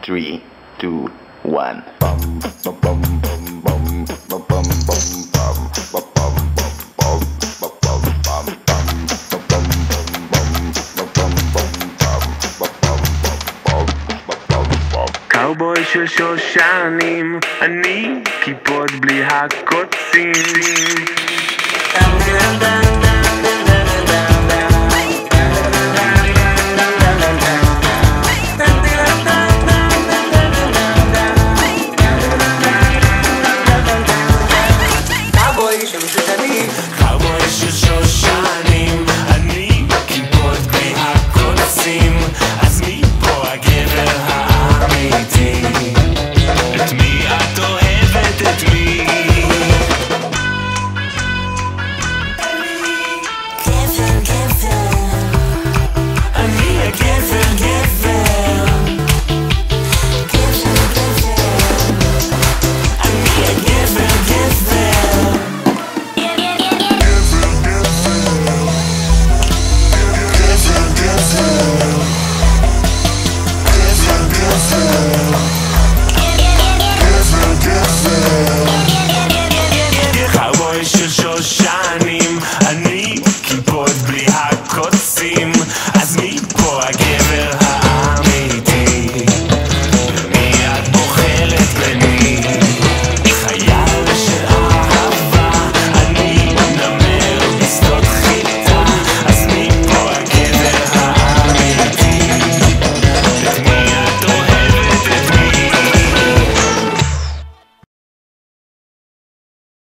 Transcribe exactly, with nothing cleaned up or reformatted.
three, two, one. קאובוי של שושנים, אני כיפות בלי הקוצים. קאובוי של שושנים, אני כיפות בלי הקוצים. אז מי פה הגבר האמיתי? את מי את אוהבת? את מי? גבר, גבר, אני הגבר, גבר, גבר, גבר, אני הגבר, גבר. קאובוי של שושנים, אני כיפות בלי הקוצים. אז מי פה הגבר ה...